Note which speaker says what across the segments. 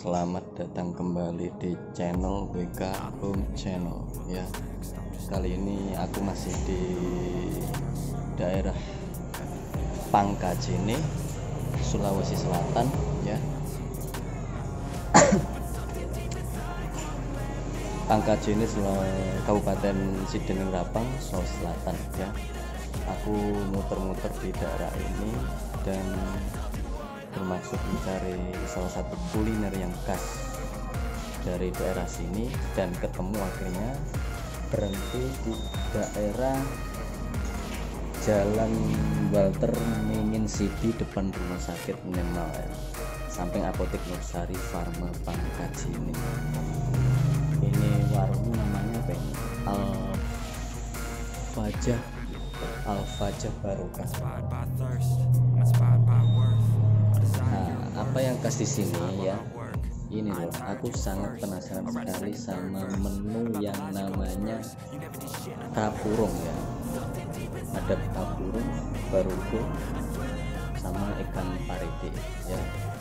Speaker 1: selamat datang kembali di channel WK Home Channel ya. Kali ini aku masih di daerah Pangkajene, Sulawesi Selatan ya. Pangkajene, Kabupaten Sidenengrapang, Sulawesi Selatan ya. Aku muter-muter di daerah ini dan bermaksud mencari salah satu kuliner yang khas dari daerah sini, dan ketemu akhirnya berhenti di daerah Jalan Walter Mingin Sidi, depan Rumah Sakit Nemal ya. Samping Apotek Nursari Farma Pangkajene. Ini warung namanya apa ini? Al-Fajah Barokah. Nah, apa yang khas di sini ya? Ini loh, aku sangat penasaran sekali sama menu yang namanya kapurung ya. Ada kapurung, barugo, sama ikan parede ya.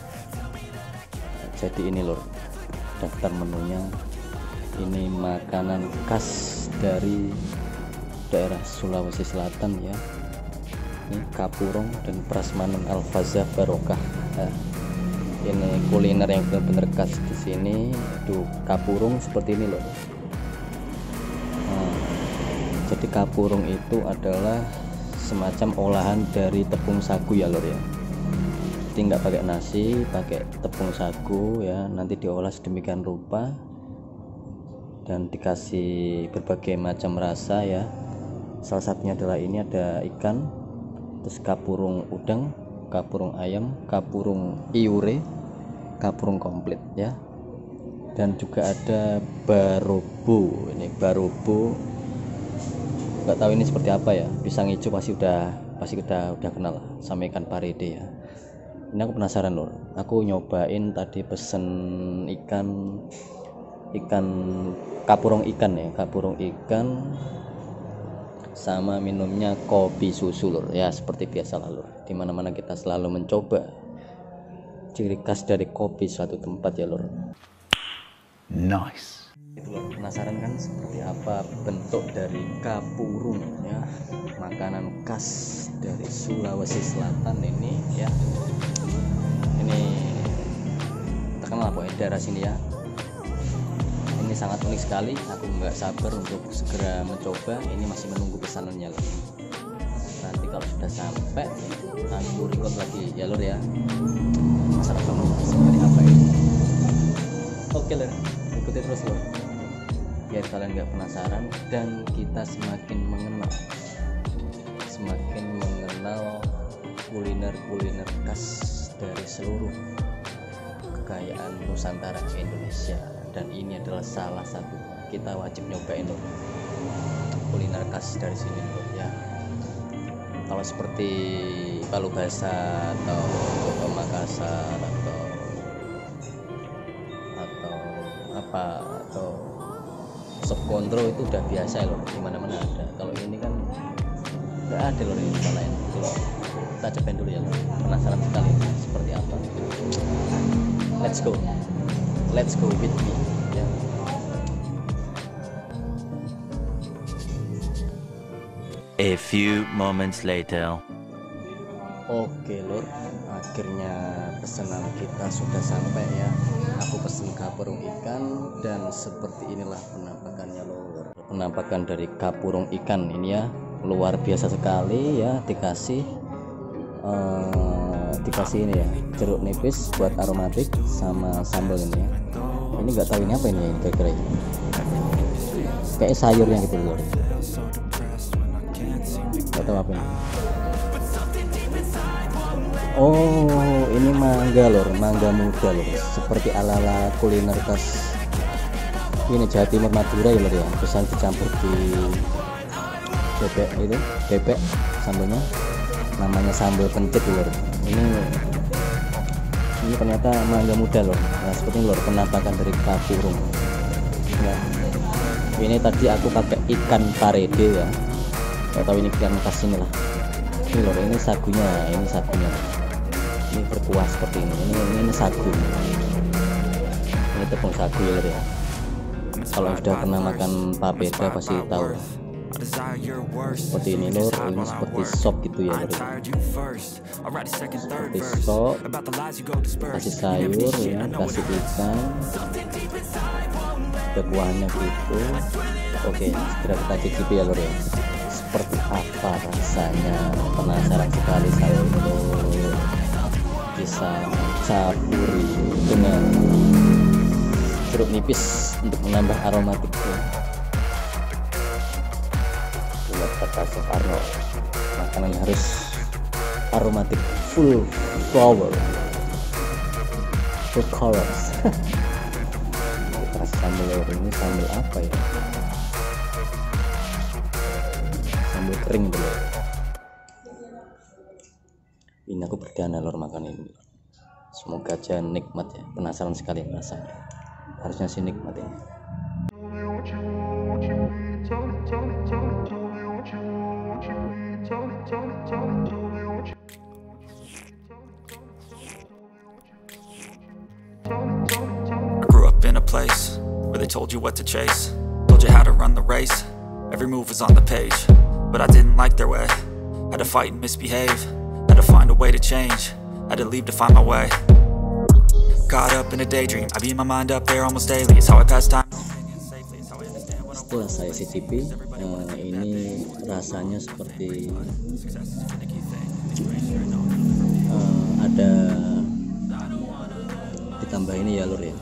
Speaker 1: Jadi ini loh daftar menunya. Ini makanan khas dari daerah Sulawesi Selatan ya. Ini kapurung dan prasmanan Al-Fajah Barokah ya. Ini kuliner yang benar-benar khas di sini. Itu kapurung seperti ini loh. Nah, jadi kapurung itu adalah semacam olahan dari tepung sagu ya lor ya. Jadi nggak pakai nasi, pakai tepung sagu ya. Nanti diolah sedemikian rupa dan dikasih berbagai macam rasa ya. Salah satunya adalah ini ada ikan, terus kapurung udang, kapurung ayam, kapurung iure, kapurung komplit ya. Dan juga ada barobo. Ini barobo, nggak tahu ini seperti apa ya. Pisang hijau pasti udah kenal sama ikan parede ya. Ini aku penasaran loh. Aku nyobain tadi pesen ikan kapurung ikan ya, kapurung ikan sama minumnya kopi susu lur ya, seperti biasa lur. Dimana-mana kita selalu mencoba ciri khas dari kopi suatu tempat ya lur. Nice. Itu lur, penasaran kan seperti apa bentuk dari kapurung ya, makanan khas dari Sulawesi Selatan ini ya. Ini terkenal pokoknya daerah sini ya. Ini sangat unik sekali, aku nggak sabar untuk segera mencoba. Ini masih menunggu pesanannya lor. Nanti kalau sudah sampai aku record lagi ya lor ya. Masalah kamu seperti apa ini. Oke lor, ikuti terus lor, biar kalian nggak penasaran dan kita semakin mengenal kuliner khas dari seluruh kekayaan Nusantara Indonesia. Dan ini adalah salah satu, kita wajib nyobain loh kuliner khas dari sini loh ya. Kalau seperti Palu Basa atau Makassar atau sop kontrol itu udah biasa loh, dimana-mana ada. Kalau ini kan nggak ada loh di tempat lain gitu loh. Kita cobain dulu ya loh, penasaran sekali seperti apa. Let's go with me ya.
Speaker 2: A few moments later.
Speaker 1: Oke lor, akhirnya pesanan kita sudah sampai ya. Aku pesen kapurung ikan dan seperti inilah penampakannya lor. Penampakan dari kapurung ikan ini ya, luar biasa sekali ya. Dikasih ini ya, jeruk nipis buat aromatik sama sambal ini ya. Ini nggak tahu ini apa ini kira-kira ini. Kayak sayurnya gitu loh. Nggak tahu apa ini. Oh, ini mangga lor, mangga muda lor. Seperti ala-ala kuliner khas ini Jawa Timur Madura ya lor ya. Bisa dicampur di bebek sambalnya. Namanya sambal pencit lor. Ini ternyata mangga muda lor. Nah, seperti lor penampakan dari kapurung ya. Ini tadi aku pakai ikan parede ya. Gak tahu ini ikan khas ini lah. Ini lor, ini sagunya. Ini berkuah seperti ini. Ini sagu. tepung sagu ya lor ya. Kalau sudah pernah makan papeda pasti tahu lah. Seperti ini lor, ini seperti sop gitu ya lor. Seperti sop, kasih sayur ya, kasih ikan, ada buahnya gitu. Oke, segera kita cicipi ya lor ya. Seperti apa rasanya, penasaran sekali saya ini lor. Bisa caburi dengan jeruk nipis untuk menambah aromatik ya. Buat kata Soekarno, makanan harus aromatik, full flower, full colors. Kita sambal ini sambal apa ya? Sambal kering dulu. Ini aku berdana lor makan ini. Semoga aja nikmat ya. Penasaran sekali rasanya. Harusnya sih nikmat ini.
Speaker 3: I grew up in a place where they told you what to chase, told you how to run the race. Every move was on the page, but I didn't like their way. Had to fight and misbehave, had to find a way to change, had to leave to find my way. Caught up in a daydream, I beat my mind up there almost daily. It's how I pass time.
Speaker 1: Setelah saya cicipi, ini rasanya seperti ada ditambah ini ya lur ya.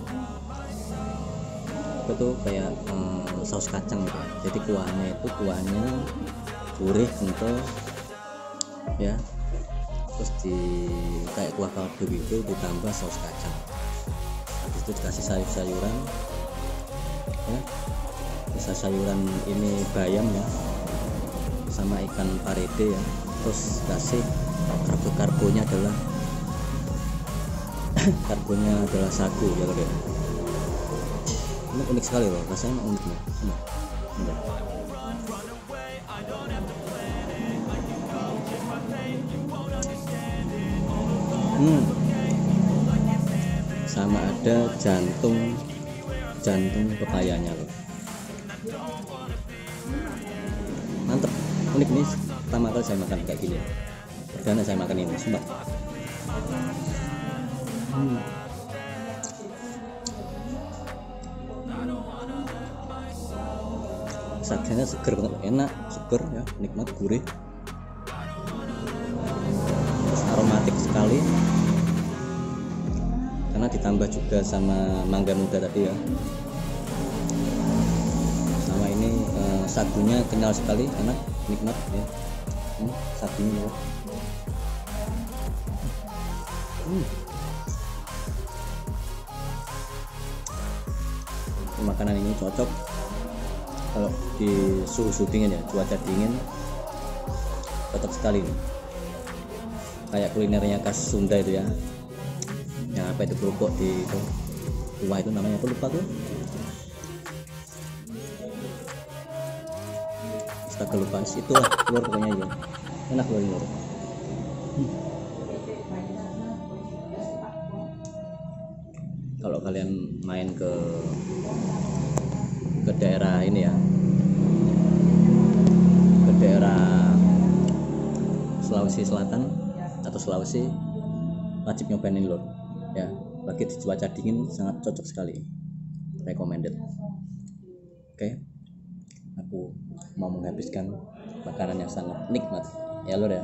Speaker 1: Itu kayak saus kacang gitu. Jadi kuahnya gurih, kental ya. Terus kayak kuah kaldu gitu ditambah saus kacang. Habis itu dikasih sayur-sayuran ya. Bisa sayuran ini bayam ya, sama ikan parede ya. Terus kasih karbonya adalah sagu ya lho. Ini unik sekali loh, rasanya unik ya. Sama ada jantung pepayanya loh. Mantep, unik nih. Pertama kali saya makan kayak gini. Perdana saya makan ini, sumpah. Rasanya seger banget, enak, seger ya, nikmat, gurih. Terus aromatik sekali. Karena ditambah juga sama mangga muda tadi ya. Sama ini sagunya kenyal sekali, enak, nikmat ya. Sagunya ya. Makanan ini cocok kalau di suhu dingin ya, cuaca dingin, cocok sekali nih. Kayak kulinernya khas Sunda itu ya, yang apa itu kerupuk di itu kuah itu namanya, aku lupa tuh. Astaga lupa, itu lah telur pokoknya ya, enak loh ini. Kalau kalian main ke daerah ini ya, ke daerah Sulawesi Selatan atau Sulawesi, wajib nyobain ini loh ya. Lagi di cuaca dingin sangat cocok sekali, recommended. Oke, aku mau menghabiskan makanan yang sangat nikmat ya lor ya.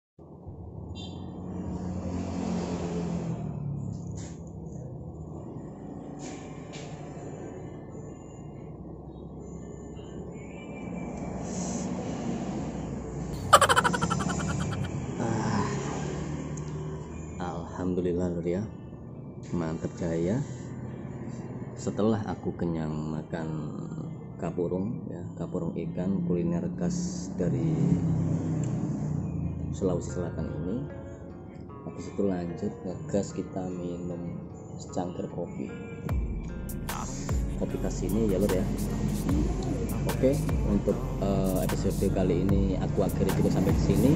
Speaker 1: Alhamdulillah lor ya, mantap jaya. Setelah aku kenyang makan kapurung ya, kapurung ikan kuliner khas dari Sulawesi Selatan ini, habis itu lanjut ngegas kita minum secangkir kopi khas ini ya lor ya. Oke, untuk episode kali ini aku akhiri juga sampai di sini.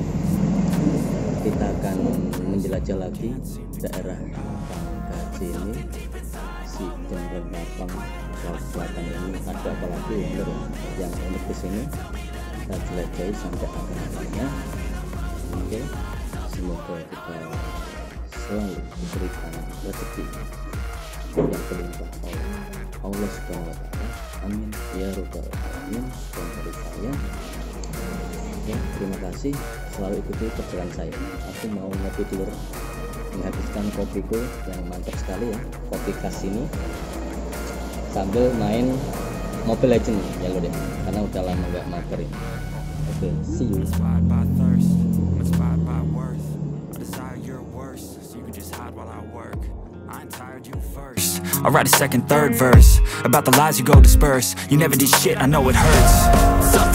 Speaker 1: Kita akan menjelajah lagi daerah Bangka ini di General Batang Sulawesi Selatan ini ada apa lagi yang unik di sini. Kita jelajahi sampai akhir-akhirnya. Oke, semoga kita selalu diberikan rezeki yang berlimpah oleh Allah Subhanahu wa Ta'ala. Amin ya rabbal alamin. Dan dari saya, ya, terima kasih, selalu ikuti perjalanan saya. Aku mau ngopi dulu, menghabiskan kopiku yang mantap sekali ya, kopi khas ini, sambil main Mobile Legends ya lo deh, karena udah lama gak mager ya. Oke, see you.
Speaker 3: I'll write a second, third verse about the lies you go disperse. You never did shit, I know it hurts.